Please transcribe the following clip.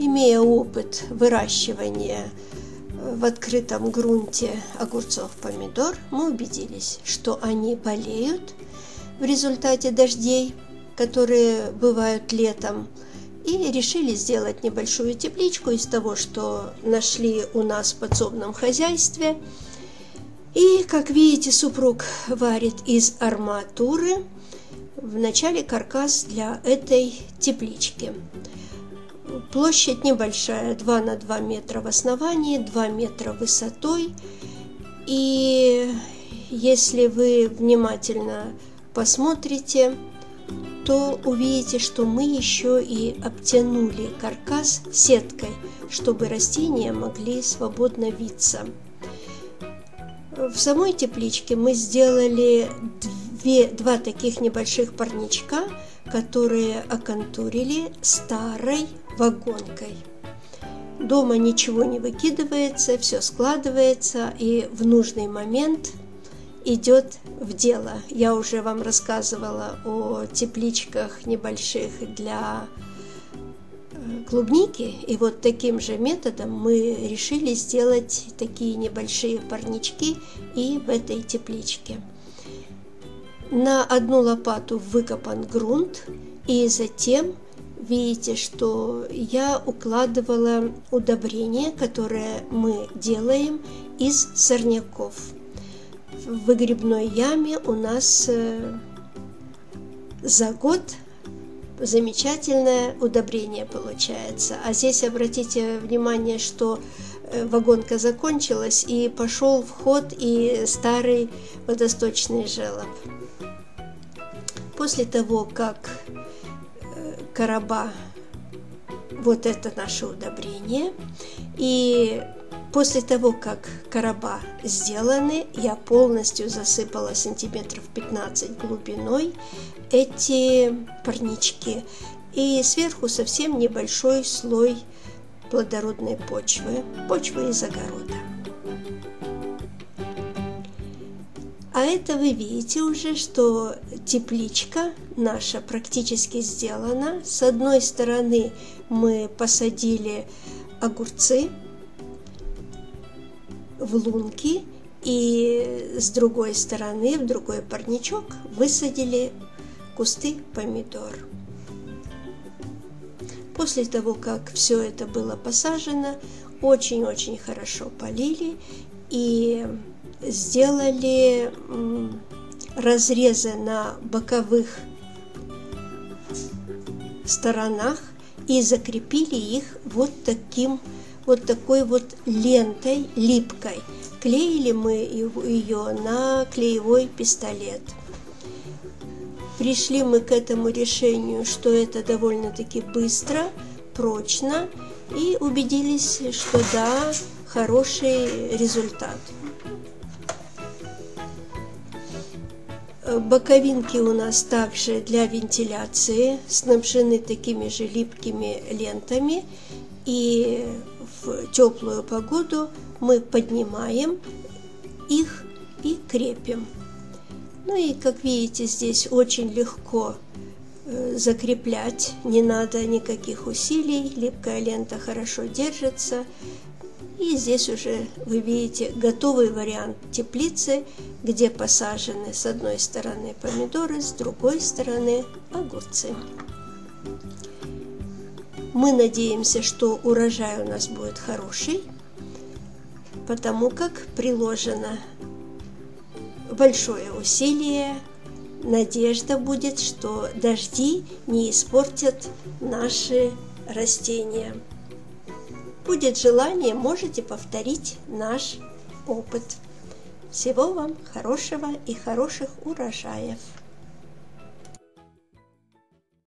Имея опыт выращивания в открытом грунте огурцов, помидор, мы убедились, что они болеют в результате дождей, которые бывают летом, и решили сделать небольшую тепличку из того, что нашли у нас в подсобном хозяйстве. И, как видите, супруг варит из арматуры вначале каркас для этой теплички. Площадь небольшая, 2 на 2 метра в основании, 2 метра высотой. И если вы внимательно посмотрите, то увидите, что мы еще и обтянули каркас сеткой, чтобы растения могли свободно виться. В самой тепличке мы сделали два таких небольших парничка, которые оконтурили старой вагонкой. Дома ничего не выкидывается, все складывается и в нужный момент идет в дело. Я уже вам рассказывала о тепличках небольших для клубники, и вот таким же методом мы решили сделать такие небольшие парнички и в этой тепличке. На одну лопату выкопан грунт, и затем видите, что я укладывала удобрение, которое мы делаем из сорняков. В выгребной яме у нас за год замечательное удобрение получается. А здесь обратите внимание, что вагонка закончилась, и пошел в ход и старый водосточный желоб. После того, как короба, вот это наше удобрение, и после того, как короба сделаны, я полностью засыпала сантиметров 15 глубиной эти парнички, и сверху совсем небольшой слой плодородной почвы из огорода. А это вы видите уже, что тепличка наша практически сделана. С одной стороны мы посадили огурцы в лунки, и с другой стороны, в другой парничок, высадили кусты помидор. После того, как все это было посажено, очень-очень хорошо полили и сделали разрезы на боковых сторонах и закрепили их вот такой вот лентой липкой. Клеили мы ее на клеевой пистолет. Пришли мы к этому решению, что это довольно-таки быстро, прочно, и убедились, что да, хороший результат. Боковинки у нас также для вентиляции снабжены такими же липкими лентами, и в теплую погоду мы поднимаем их и крепим. Ну и, как видите, здесь очень легко закреплять, не надо никаких усилий, липкая лента хорошо держится. И здесь уже вы видите готовый вариант теплицы, где посажены с одной стороны помидоры, с другой стороны огурцы. Мы надеемся, что урожай у нас будет хороший, потому как приложено большое усилие. Надежда будет, что дожди не испортят наши растения. Будет желание, можете повторить наш опыт. Всего вам хорошего и хороших урожаев!